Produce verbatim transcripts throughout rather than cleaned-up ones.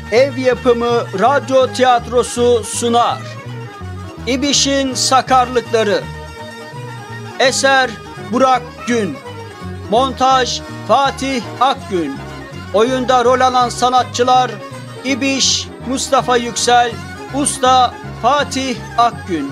Ev yapımı radyo tiyatrosu sunar. İbiş'in Sakarlıkları. Eser Burak Gün. Montaj Fatih Akgün. Oyunda rol alan sanatçılar İbiş Mustafa Yüksel, Usta Fatih Akgün.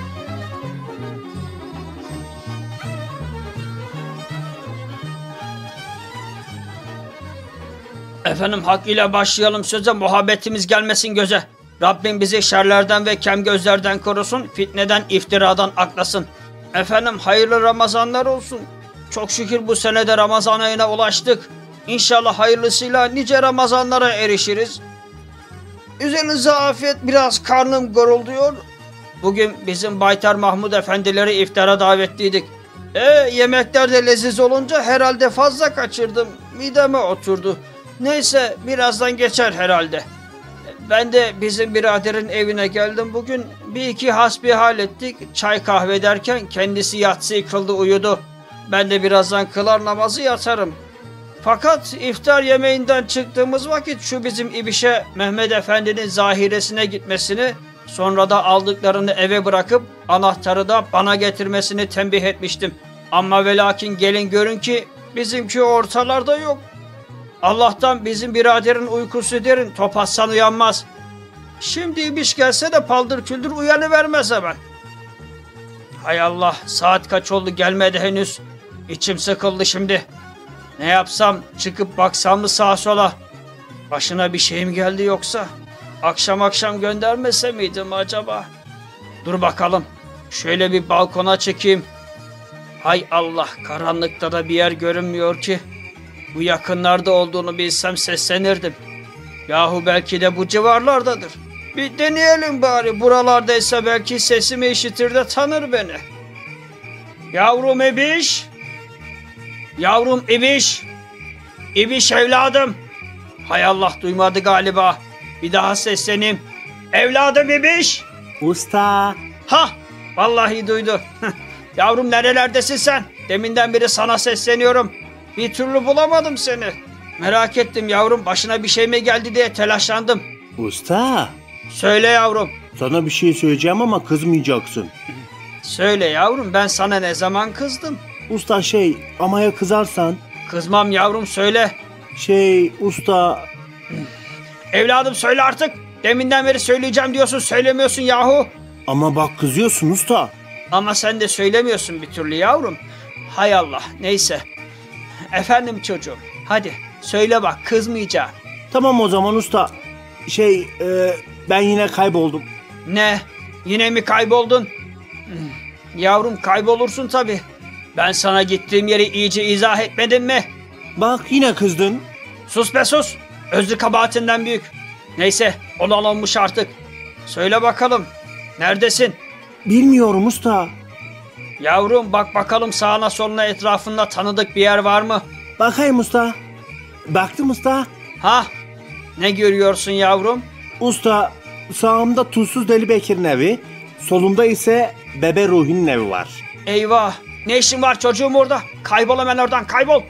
Efendim, hak ile başlayalım söze, muhabbetimiz gelmesin göze. Rabbim bizi şerlerden ve kem gözlerden korusun, fitneden, iftiradan aklasın. Efendim, hayırlı Ramazanlar olsun. Çok şükür bu senede Ramazan ayına ulaştık. İnşallah hayırlısıyla nice Ramazanlara erişiriz. Üzerinize afiyet, biraz karnım gurulduyor. Bugün bizim Baytar Mahmud efendileri iftara davetliydik. E yemekler de leziz olunca herhalde fazla kaçırdım. Mideme oturdu. Neyse, birazdan geçer herhalde. Ben de bizim biraderin evine geldim bugün. Bir iki hasbihal ettik. Çay kahve derken kendisi yatsıyı kıldı, uyudu. Ben de birazdan kılar namazı yatarım. Fakat iftar yemeğinden çıktığımız vakit şu bizim İbiş'e Mehmet Efendi'nin zahiresine gitmesini, sonra da aldıklarını eve bırakıp anahtarı da bana getirmesini tembih etmiştim. Ama ve lakin gelin görün ki bizimki ortalarda yok. Allah'tan bizim biraderin uykusu derin, topazsan uyanmaz. Şimdi İbiş gelse de paldır küldür uyanıvermez hemen. Hay Allah, saat kaç oldu gelmedi henüz. İçim sıkıldı şimdi. Ne yapsam, çıkıp baksam mı sağa sola? Başına bir şey mi geldi yoksa? Akşam akşam göndermese miydim acaba? Dur bakalım, şöyle bir balkona çıkayım. Hay Allah, karanlıkta da bir yer görünmüyor ki. Bu yakınlarda olduğunu bilsem seslenirdim. Yahu belki de bu civarlardadır. Bir deneyelim bari, buralardaysa belki sesimi işitir de tanır beni. Yavrum İbiş! Yavrum İbiş! İbiş evladım! Hay Allah, duymadı galiba. Bir daha sesleneyim. Evladım İbiş! Usta! Hah! Vallahi duydu. Yavrum, nerelerdesin sen? Deminden beri sana sesleniyorum. Bir türlü bulamadım seni. Merak ettim yavrum, başına bir şey mi geldi diye telaşlandım. Usta! Söyle yavrum. Sana bir şey söyleyeceğim ama kızmayacaksın. Söyle yavrum, ben sana ne zaman kızdım? Usta şey, ama ya kızarsan? Kızmam yavrum, söyle. Şey usta... Evladım söyle artık. Deminden beri söyleyeceğim diyorsun, söylemiyorsun yahu. Ama bak kızıyorsun usta. Ama sen de söylemiyorsun bir türlü yavrum. Hay Allah, neyse. Efendim çocuğum, hadi söyle bak, kızmayacağım. Tamam o zaman usta. Şey e, ben yine kayboldum. Ne? Yine mi kayboldun? Hmm, Yavrum, kaybolursun tabii. Ben sana gittiğim yeri iyice izah etmedim mi? Bak yine kızdın. Sus be sus. Özrü kabahatinden büyük. Neyse, olan olmuş artık. Söyle bakalım, neredesin? Bilmiyorum usta. Yavrum bak bakalım sağına soluna, etrafında tanıdık bir yer var mı? Bakayım usta. Baktım usta. Ha? Ne görüyorsun yavrum? Usta, sağımda Tuzsuz Deli Bekir'in evi, solumda ise Bebe Ruhi'nin evi var. Eyvah! Ne işin var çocuğum orada? Kaybol hemen oradan, kaybol!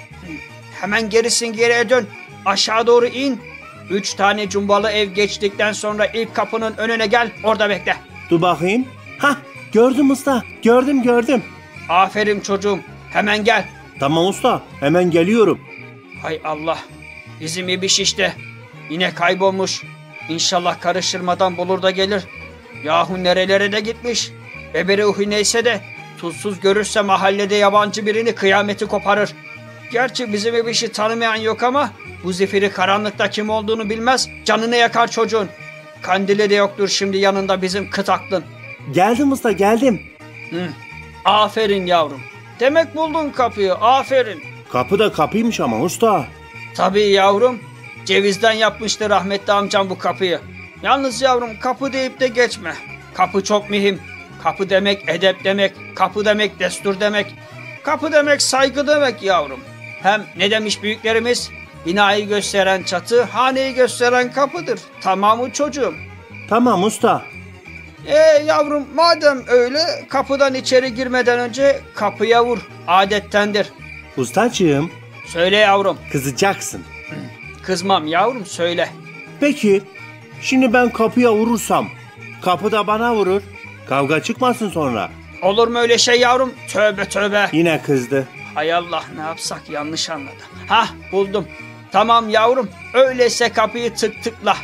Hemen gerisin geriye dön. Aşağı doğru in. Üç tane cumbalı ev geçtikten sonra ilk kapının önüne gel, orada bekle. Dur bakayım. Hah, gördüm usta. Gördüm gördüm. Aferin çocuğum. Hemen gel. Tamam usta, hemen geliyorum. Hay Allah. Bizim İbiş işte. Yine kaybolmuş. İnşallah karıştırmadan bulur da gelir. Yahu nerelere de gitmiş. Bebe Ruhi neyse de tuzsuz görürse mahallede yabancı birini kıyameti koparır. Gerçi bizim İbiş'i tanımayan yok ama bu zifiri karanlıkta kim olduğunu bilmez. Canını yakar çocuğun. Kandili de yoktur şimdi yanında bizim kıt aklın. Geldim usta, geldim. Hı. Aferin yavrum. Demek buldun kapıyı. Aferin. Kapı da kapıymış ama usta. Tabii yavrum. Cevizden yapmıştı rahmetli amcam bu kapıyı. Yalnız yavrum, kapı deyip de geçme. Kapı çok mühim. Kapı demek edep demek. Kapı demek destur demek. Kapı demek saygı demek yavrum. Hem ne demiş büyüklerimiz? Binayı gösteren çatı, haneyi gösteren kapıdır. Tamamı çocuğum. Tamam usta. E yavrum, madem öyle, kapıdan içeri girmeden önce kapıya vur. Adettendir. Ustacığım. Söyle yavrum. Kızacaksın. Kızmam yavrum, söyle. Peki şimdi ben kapıya vurursam kapı da bana vurur. Kavga çıkmasın sonra. Olur mu öyle şey yavrum? Tövbe tövbe. Yine kızdı. Hay Allah, ne yapsak, yanlış anladım. Hah, buldum. Tamam yavrum, öyleyse kapıyı tık tıkla.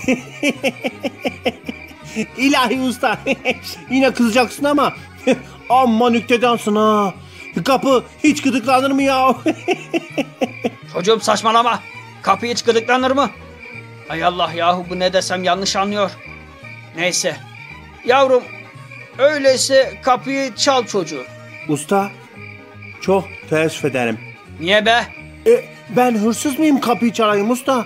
İlahi usta. Yine kızacaksın ama amma nüktedansın ha. Kapı hiç gıdıklanır mı ya? Çocuğum saçmalama. Kapı hiç gıdıklanır mı? Hay Allah yahu, bu ne desem yanlış anlıyor. Neyse. Yavrum, öyleyse kapıyı çal çocuğu. Usta, çok teessüf ederim. Niye be? E, ben hırsız mıyım kapıyı çalayım usta?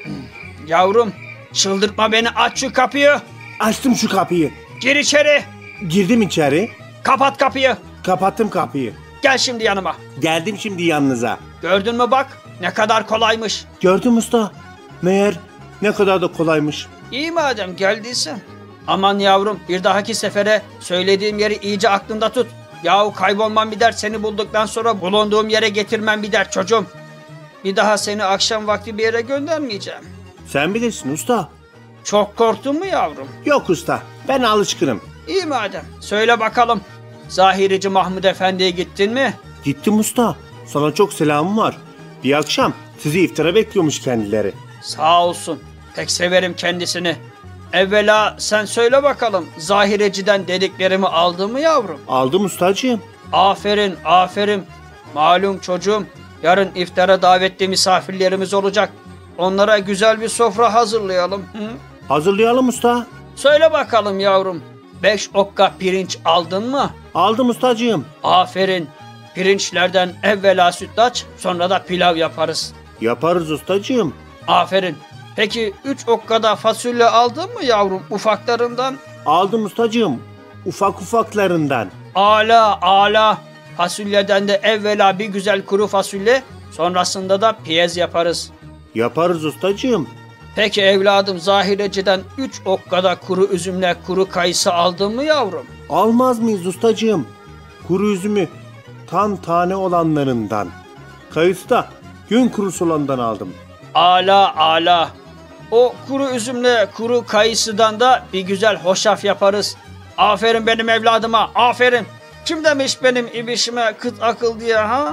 Yavrum, çıldırtma beni, aç şu kapıyı. Açtım şu kapıyı. Gir içeri. Girdim içeri. Kapat kapıyı. Kapattım kapıyı. Gel şimdi yanıma. Geldim şimdi yanınıza. Gördün mü bak, ne kadar kolaymış. Gördüm usta. Meğer ne kadar da kolaymış. İyi madem geldiysen. Aman yavrum, bir dahaki sefere söylediğim yeri iyice aklında tut. Yahu kaybolmam bir dert, seni bulduktan sonra bulunduğum yere getirmem bir dert çocuğum. Bir daha seni akşam vakti bir yere göndermeyeceğim. Sen bilirsin usta. Çok korktun mu yavrum? Yok usta, ben alışkınım. İyi madem, söyle bakalım. Zahirici Mahmud Efendi'ye gittin mi? Gittim usta. Sana çok selamım var. Bir akşam sizi iftara bekliyormuş kendileri. Sağ olsun, pek severim kendisini. Evvela sen söyle bakalım, Zahireciden dediklerimi aldın mı yavrum? Aldım ustacığım. Aferin, aferin. Malum çocuğum, yarın iftara davetli misafirlerimiz olacak. Onlara güzel bir sofra hazırlayalım. Hı? Hazırlayalım usta. Söyle bakalım yavrum, beş okka pirinç aldın mı? Aldım ustacığım. Aferin. Pirinçlerden evvela sütlaç, sonra da pilav yaparız. Yaparız ustacığım. Aferin. Peki üç okkada fasulye aldın mı yavrum, ufaklarından? Aldım ustacığım. Ufak ufaklarından. Ala ala. Fasulyeden de evvela bir güzel kuru fasulye, sonrasında da piyez yaparız. Yaparız ustacığım. Peki evladım, Zahireciden üç okkada kuru üzümle kuru kayısı aldın mı yavrum? Almaz mıyız ustacığım? Kuru üzümü tan tane olanlarından. Kayısı da gün kurusu olandan aldım. Ala ala. O kuru üzümle kuru kayısıdan da bir güzel hoşaf yaparız. Aferin benim evladıma, aferin. Kim demiş benim ibişime kıt akıl diye ha?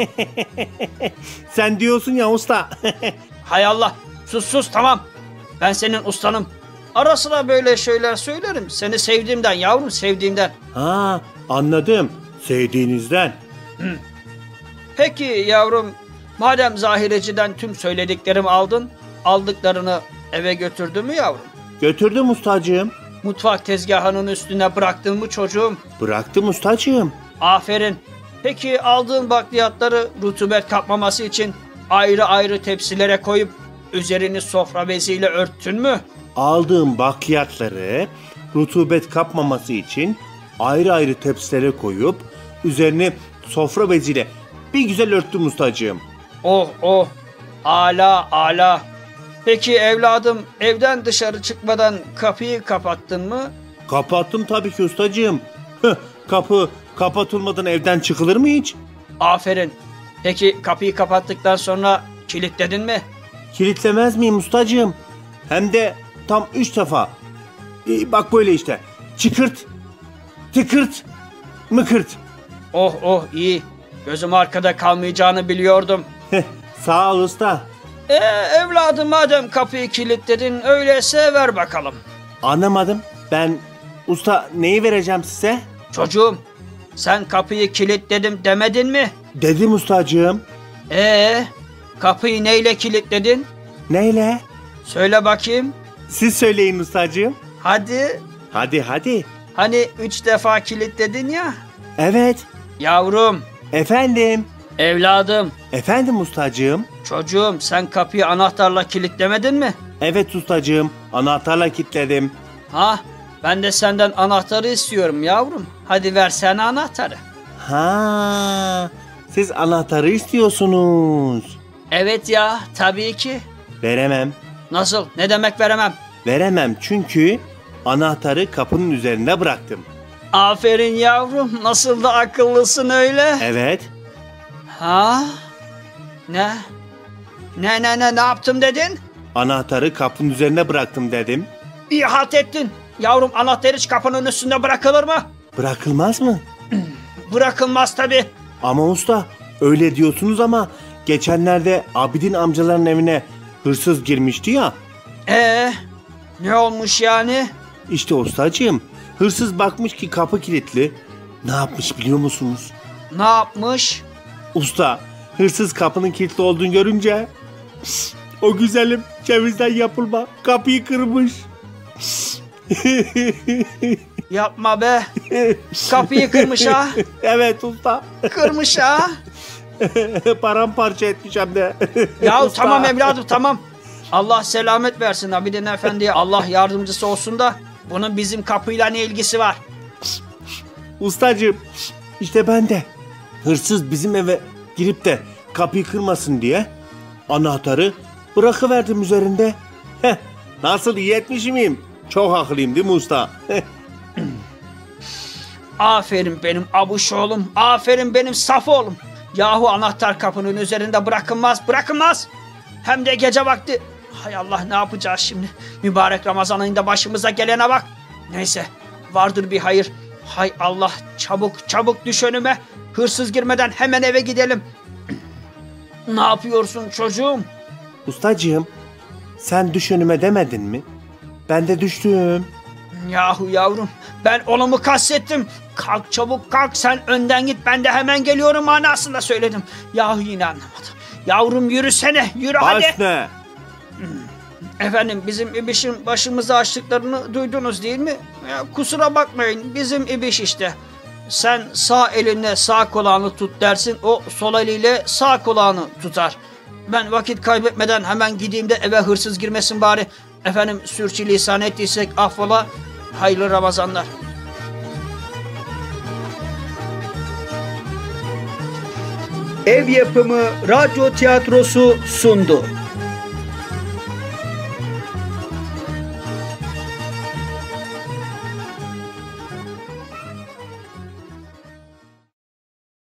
Sen diyorsun ya usta. Hay Allah, sus sus, tamam. Ben senin ustanım. Ara sıra böyle şeyler söylerim. Seni sevdiğimden yavrum, sevdiğimden. Ha, anladım. Sevdiğinizden. Peki yavrum, madem Zahireciden tüm söylediklerimi aldın, aldıklarını eve götürdün mü yavrum? Götürdüm ustacığım. Mutfak tezgahının üstüne bıraktın mı çocuğum? Bıraktım ustacığım. Aferin. Peki aldığın bakliyatları rutubet kapmaması için ayrı ayrı tepsilere koyup üzerini sofra beziyle örttün mü? Aldığım bakliyatları rutubet kapmaması için ayrı ayrı tepsilere koyup üzerini sofra beziyle bir güzel örttüm ustacığım. Oh oh, ala ala. Peki evladım, evden dışarı çıkmadan kapıyı kapattın mı? Kapattım tabii ki ustacığım. Heh, kapı kapatılmadan evden çıkılır mı hiç? Aferin. Peki kapıyı kapattıktan sonra kilitledin mi? Kilitlemez miyim ustacığım? Hem de tam üç defa. Ee, bak böyle işte. Çıkırt, tıkırt, mıkırt. Oh oh, iyi. Gözüm arkada kalmayacağını biliyordum. Heh, sağ ol usta. Ee evladım, madem kapıyı kilitledin, öyleyse ver bakalım. Anlamadım. Ben usta neyi vereceğim size? Çocuğum, sen kapıyı kilitledim demedin mi? Dedim ustacığım. Ee, kapıyı neyle kilitledin? Neyle? Söyle bakayım. Siz söyleyin ustacığım. Hadi. Hadi hadi. Hani üç defa kilitledin ya. Evet. Yavrum, Efendim. evladım, Efendim ustacığım. çocuğum, sen kapıyı anahtarla kilitlemedin mi? Evet ustacığım. Anahtarla kilitledim. Ha, ben de senden anahtarı istiyorum yavrum. Hadi versene anahtarı. Ha, siz anahtarı istiyorsunuz. Evet ya, tabii ki. Veremem. Nasıl? Ne demek veremem? Veremem çünkü anahtarı kapının üzerinde bıraktım. Aferin yavrum, nasıl da akıllısın öyle. Evet. Ha? Ne? Ne ne ne ne yaptım dedin? Anahtarı kapının üzerine bıraktım dedim. İyi halt ettin. Yavrum, anahtar hiç kapının üstünde bırakılır mı? Bırakılmaz mı? Bırakılmaz tabii. Ama usta öyle diyorsunuz ama geçenlerde Abidin amcaların evine hırsız girmişti ya. Ee, ne olmuş yani? İşte ustacığım, hırsız bakmış ki kapı kilitli. Ne yapmış biliyor musunuz? Ne yapmış? Usta, hırsız kapının kilitli olduğunu görünce o güzelim cevizden yapılma kapıyı kırmış. Yapma be. Kapıyı kırmış ha. Evet usta. Kırmış ha. Paramparça etmiş hem de. Ya Usta. tamam evladım, tamam. Allah selamet versin Abidin Efendi'ye. Allah yardımcısı olsun da bunun bizim kapıyla ne ilgisi var? Ustacığım, işte ben de hırsız bizim eve girip de kapıyı kırmasın diye anahtarı bırakıverdim üzerinde. Heh, nasıl iyi etmiş miyim? Çok haklıyım değil mi usta? Aferin benim abuş oğlum. Aferin benim saf oğlum. Yahu anahtar kapının üzerinde bırakılmaz, bırakılmaz. Hem de gece vakti. Hay Allah, ne yapacağız şimdi? Mübarek Ramazan ayında başımıza gelene bak. Neyse, vardır bir hayır. Hay Allah, çabuk çabuk düş önüme. Hırsız girmeden hemen eve gidelim. Ne yapıyorsun çocuğum? Ustacığım, sen düş önüme demedin mi? Ben de düştüm. Yahu yavrum, ben onu mu kastettim? Kalk çabuk kalk, sen önden git, ben de hemen geliyorum manasında söyledim. Yahu yine anlamadım. Yavrum yürüsene, yürü hadi. Baş ne? Efendim, bizim İbiş'in başımıza açtıklarını duydunuz değil mi? Ya, kusura bakmayın, bizim İbiş işte. Sen sağ elinle sağ kulağını tut dersin, o sol eliyle sağ kulağını tutar. Ben vakit kaybetmeden hemen gideyim de eve hırsız girmesin bari. Efendim, sürçülisan ettiysek affola, hayırlı Ramazanlar. Ev Yapımı Radyo Tiyatrosu sundu.